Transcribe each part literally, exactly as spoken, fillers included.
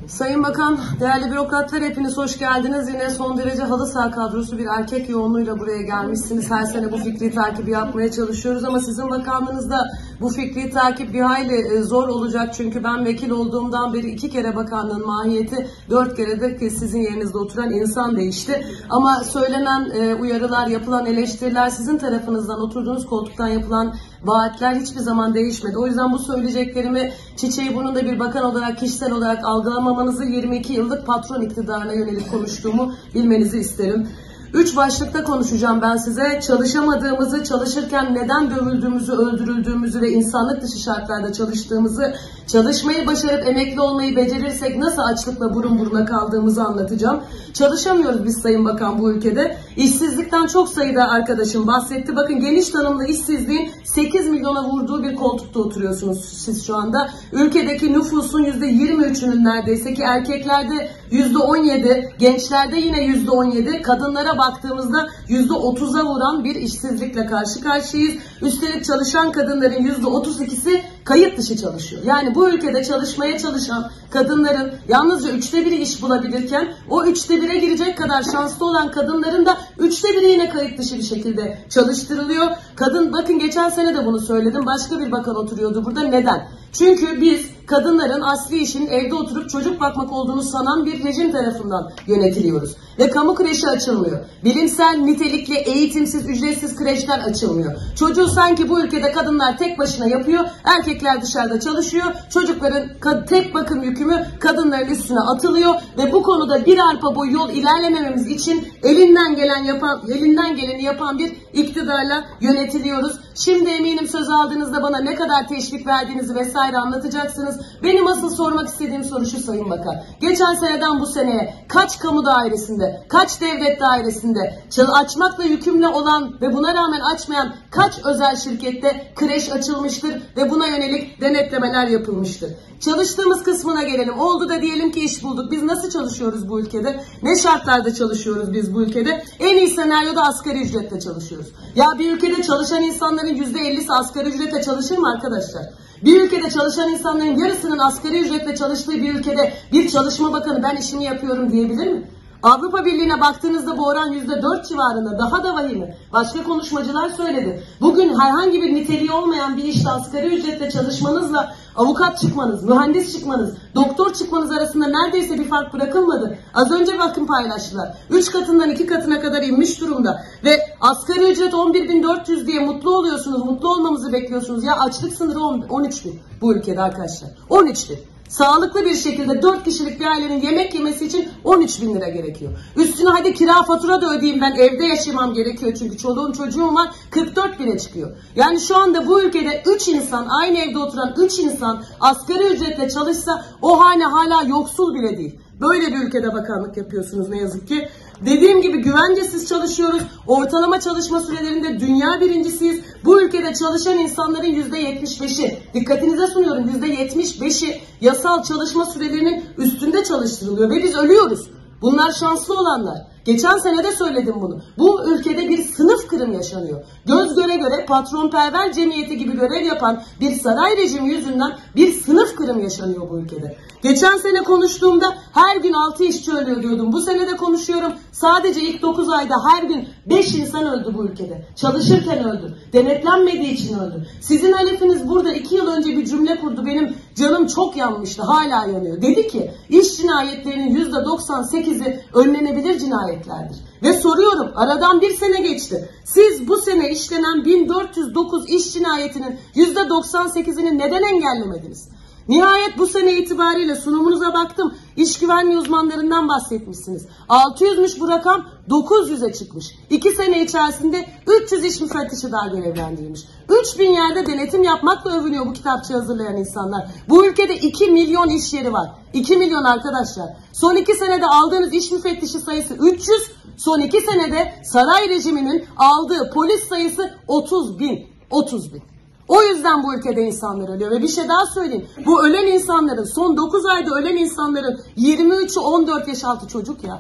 Sayın Bakan, değerli bürokratlar hepiniz hoş geldiniz. Yine son derece halı saha kadrosu bir erkek yoğunluğuyla buraya gelmişsiniz. Her sene bu fikri takibi yapmaya çalışıyoruz ama sizin bakanlığınızda bu fikri takip bir hayli zor olacak. Çünkü ben vekil olduğumdan beri iki kere bakanlığın mahiyeti, dört kere de sizin yerinizde oturan insan değişti. Ama söylenen uyarılar, yapılan eleştiriler, sizin tarafınızdan oturduğunuz koltuktan yapılan vaatler hiçbir zaman değişmedi. O yüzden bu söyleyeceklerimi çiçeği burnunda bir bakan olarak, kişisel olarak algılamamanızı, yirmi iki yıllık patron iktidarına yönelik konuştuğumu bilmenizi isterim. Üç başlıkta konuşacağım ben size. Çalışamadığımızı, çalışırken neden dövüldüğümüzü, öldürüldüğümüzü ve insanlık dışı şartlarda çalıştığımızı, çalışmayı başarıp emekli olmayı becerirsek nasıl açlıkla burun buruna kaldığımızı anlatacağım. Çalışamıyoruz biz Sayın Bakan bu ülkede. İşsizlikten çok sayıda arkadaşım bahsetti. Bakın, geniş tanımlı işsizliğin sekiz milyona vurduğu bir koltukta oturuyorsunuz siz şu anda. Ülkedeki nüfusun yüzde yirmi üçünün neredeyse, ki erkeklerde yüzde on yedi, gençlerde yine yüzde on yedi, kadınlara baktığımızda yüzde otuza vuran bir işsizlikle karşı karşıyayız. Üstelik çalışan kadınların yüzde otuz ikisi kayıt dışı çalışıyor. Yani bu ülkede çalışmaya çalışan kadınların yalnızca üçte biri iş bulabilirken, o üçte bire girecek kadar şanslı olan kadınların da üçte biri yine kayıt dışı bir şekilde çalıştırılıyor. Kadın, bakın geçen sene de bunu söyledim, başka bir bakan oturuyordu burada. Neden? Çünkü biz kadınların asli işinin evde oturup çocuk bakmak olduğunu sanan bir rejim tarafından yönetiliyoruz. Ve kamu kreşi açılmıyor. Bilimsel, nitelikli, eğitimsiz, ücretsiz kreşler açılmıyor. Çocuğu sanki bu ülkede kadınlar tek başına yapıyor, erkekler dışarıda çalışıyor. Çocukların tek bakım yükümü kadınların üstüne atılıyor ve bu konuda bir arpa boyu yol ilerlemememiz için elinden gelen yapan, elinden geleni yapan bir iktidarla yönetiliyoruz. Şimdi eminim söz aldığınızda bana ne kadar teşvik verdiğinizi vesaire anlatacaksınız. Benim asıl sormak istediğim soru şu Sayın Bakan. Geçen seneden bu seneye kaç kamu dairesinde, kaç devlet dairesinde açmakla yükümlü olan ve buna rağmen açmayan kaç özel şirkette kreş açılmıştır ve buna yönelik denetlemeler yapılmıştır? Çalıştığımız kısmına gelelim. Oldu da diyelim ki iş bulduk. Biz nasıl çalışıyoruz bu ülkede? Ne şartlarda çalışıyoruz biz bu ülkede? En iyi senaryoda asgari ücretle çalışıyoruz. Ya bir ülkede çalışan insanların yüzde ellisi asgari ücretle çalışır mı arkadaşlar? Bir ülkede çalışan insanların yarısının asgari ücretle çalıştığı bir ülkede bir çalışma bakanı ben işimi yapıyorum diyebilir mi? Avrupa Birliği'ne baktığınızda bu oran yüzde dört civarında, daha da vahimi. Başka konuşmacılar söyledi. Bugün herhangi bir niteliği olmayan bir işte asgari ücretle çalışmanızla avukat çıkmanız, mühendis çıkmanız, doktor çıkmanız arasında neredeyse bir fark bırakılmadı. Az önce bakın paylaştılar. Üç katından iki katına kadar inmiş durumda. Ve asgari ücret on bir bin dört yüz diye mutlu oluyorsunuz, mutlu olmamızı bekliyorsunuz. Ya açlık sınırı on üç bin bu ülkede arkadaşlar. on üç bin. Sağlıklı bir şekilde dört kişilik bir ailenin yemek yemesi için on üç bin lira gerekiyor. Üstüne hadi kira fatura da ödeyeyim, ben evde yaşamam gerekiyor çünkü çoluğum çocuğum var, kırk dört bine çıkıyor. Yani şu anda bu ülkede üç insan, aynı evde oturan üç insan asgari ücretle çalışsa o hane hala yoksul bile değil. Böyle bir ülkede bakanlık yapıyorsunuz ne yazık ki. Dediğim gibi güvencesiz çalışıyoruz. Ortalama çalışma sürelerinde dünya birincisiyiz. Bu ülkede çalışan insanların yüzde yetmiş beşi, dikkatinize sunuyorum, yüzde yetmiş beşi yasal çalışma sürelerinin üstünde çalıştırılıyor ve biz ölüyoruz. Bunlar şanslı olanlar. Geçen sene de söyledim bunu. Bu ülkede bir sınıf kırım yaşanıyor. Göz göre göre patronperver cemiyeti gibi görev yapan bir saray rejimi yüzünden bir sınıf kırım yaşanıyor bu ülkede. Geçen sene konuştuğumda her gün altı işçi ölüyor diyordum. Bu sene de konuşuyorum. Sadece ilk dokuz ayda her gün beş insan öldü bu ülkede. Çalışırken öldü. Denetlenmediği için öldü. Sizin halifiniz burada iki yıl önce bir cümle kurdu. Benim canım çok yanmıştı. Hala yanıyor. Dedi ki iş cinayetlerinin yüzde doksan sekizi önlenebilir cinayetlerdir. Ve soruyorum, aradan bir sene geçti. Siz bu sene işlenen bin dört yüz dokuz iş cinayetinin yüzde doksan sekizini neden engellemediniz? Nihayet bu sene itibariyle sunumunuza baktım. İş güvenliği uzmanlarından bahsetmişsiniz. altı yüzmüş bu rakam, dokuz yüze çıkmış. iki sene içerisinde üç yüz iş müfettişi daha görevlendirilmiş. üç bin yerde denetim yapmakla övünüyor bu kitapçıyı hazırlayan insanlar. Bu ülkede iki milyon iş yeri var. iki milyon arkadaşlar. Son iki senede aldığınız iş müfettişi sayısı üç yüz. Son iki senede saray rejiminin aldığı polis sayısı otuz bin. otuz bin. O yüzden bu ülkede insanlar ölüyor. Ve bir şey daha söyleyeyim. Bu ölen insanların, son dokuz ayda ölen insanların yirmi üçü on dört yaş altı çocuk ya.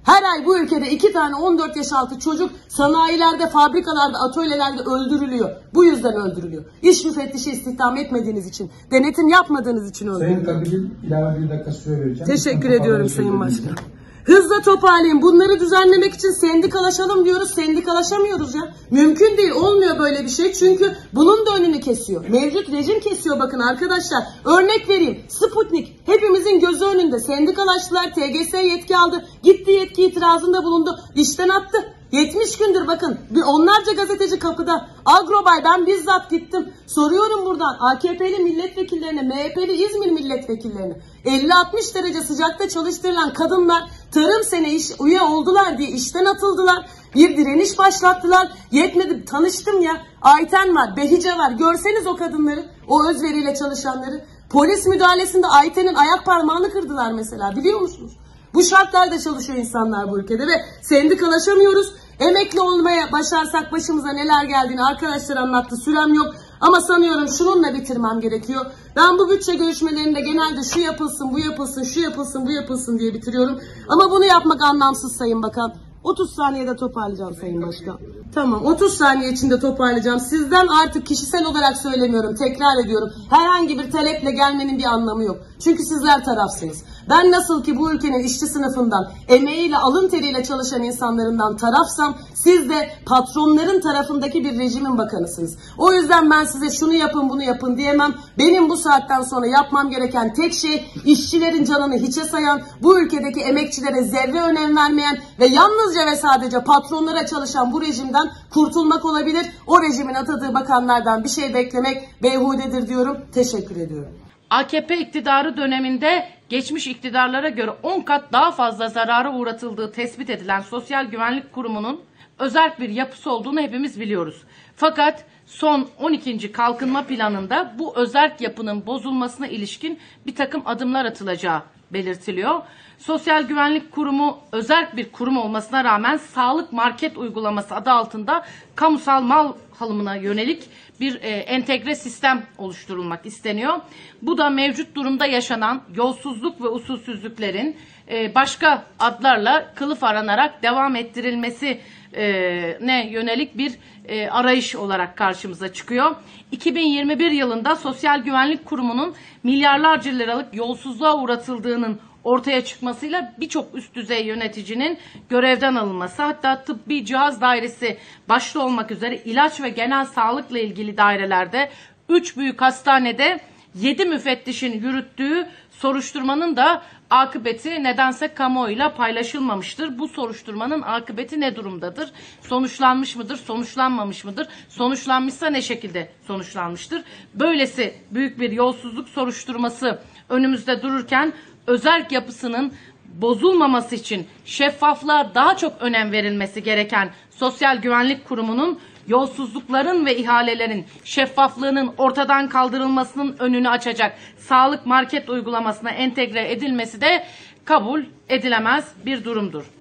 Her ay bu ülkede iki tane on dört yaş altı çocuk sanayilerde, fabrikalarda, atölyelerde öldürülüyor. Bu yüzden öldürülüyor. İş müfettişi istihdam etmediğiniz için, denetim yapmadığınız için öldürülüyor. Sayın Kadir, ilave bir dakika süre vereceğim. Teşekkür ediyorum Sayın Başkan. Hızla toparlayın. Bunları düzenlemek için sendikalaşalım diyoruz. Sendikalaşamıyoruz ya. Mümkün değil. Olmuyor böyle bir şey. Çünkü bunun da önünü kesiyor. Mevcut rejim kesiyor bakın arkadaşlar. Örnek vereyim. Sputnik hepimizin gözü önünde. Sendikalaştılar. T G S yetki aldı. Gitti yetki itirazında bulundu. İşten attı. yetmiş gündür bakın. Bir onlarca gazeteci kapıda. Agrobay ben bizzat gittim. Soruyorum buradan A K P'li milletvekillerine, M H P'li İzmir milletvekillerine. elli altmış derece sıcakta çalıştırılan kadınlar tarım sene iş üye oldular diye işten atıldılar. Bir direniş başlattılar. Yetmedi, tanıştım ya. Ayten var, Behice var. Görseniz o kadınları, o özveriyle çalışanları. Polis müdahalesinde Ayten'in ayak parmağını kırdılar mesela, biliyor musunuz? Bu şartlarda çalışıyor insanlar bu ülkede ve sendikalaşamıyoruz. Emekli olmaya başarsak başımıza neler geldiğini arkadaşlar anlattı. Sürem yok ama sanıyorum şununla bitirmem gerekiyor. Ben bu bütçe görüşmelerinde genelde şu yapılsın, bu yapılsın, şu yapılsın, bu yapılsın diye bitiriyorum. Ama bunu yapmak anlamsız Sayın Bakan. otuz saniyede toparlayacağım Sayın Başkan. Tamam, otuz saniye içinde toparlayacağım. Sizden artık kişisel olarak söylemiyorum, tekrar ediyorum. Herhangi bir taleple gelmenin bir anlamı yok. Çünkü sizler tarafsınız. Ben nasıl ki bu ülkenin işçi sınıfından, emeğiyle, alın teriyle çalışan insanlarından tarafsam, siz de patronların tarafındaki bir rejimin bakanısınız. O yüzden ben size şunu yapın, bunu yapın diyemem. Benim bu saatten sonra yapmam gereken tek şey, işçilerin canını hiçe sayan, bu ülkedeki emekçilere zerre önem vermeyen ve yalnızca ve sadece patronlara çalışan bu rejimden kurtulmak olabilir. O rejimin atadığı bakanlardan bir şey beklemek beyhudedir diyorum. Teşekkür ediyorum. A K P iktidarı döneminde geçmiş iktidarlara göre on kat daha fazla zarara uğratıldığı tespit edilen Sosyal Güvenlik Kurumu'nun özerk bir yapısı olduğunu hepimiz biliyoruz. Fakat son on ikinci kalkınma planında bu özerk yapının bozulmasına ilişkin bir takım adımlar atılacağı belirtiliyor. Sosyal Güvenlik Kurumu özerk bir kurum olmasına rağmen sağlık market uygulaması adı altında kamusal mal alımına yönelik bir e, entegre sistem oluşturulmak isteniyor. Bu da mevcut durumda yaşanan yolsuzluk ve usulsüzlüklerin e, başka adlarla kılıf aranarak devam ettirilmesi e, ne yönelik bir e, arayış olarak karşımıza çıkıyor. iki bin yirmi bir yılında Sosyal Güvenlik Kurumu'nun milyarlarca liralık yolsuzluğa uğratıldığının ortaya çıkmasıyla birçok üst düzey yöneticinin görevden alınması, hatta tıbbi cihaz dairesi başta olmak üzere ilaç ve genel sağlıkla ilgili dairelerde üç büyük hastanede yedi müfettişin yürüttüğü soruşturmanın da akıbeti nedense kamuoyuyla paylaşılmamıştır. Bu soruşturmanın akıbeti ne durumdadır? Sonuçlanmış mıdır? Sonuçlanmamış mıdır? Sonuçlanmışsa ne şekilde sonuçlanmıştır? Böylesi büyük bir yolsuzluk soruşturması önümüzde dururken özerk yapısının bozulmaması için şeffaflığa daha çok önem verilmesi gereken Sosyal Güvenlik Kurumu'nun yolsuzlukların ve ihalelerin şeffaflığının ortadan kaldırılmasının önünü açacak sağlık market uygulamasına entegre edilmesi de kabul edilemez bir durumdur.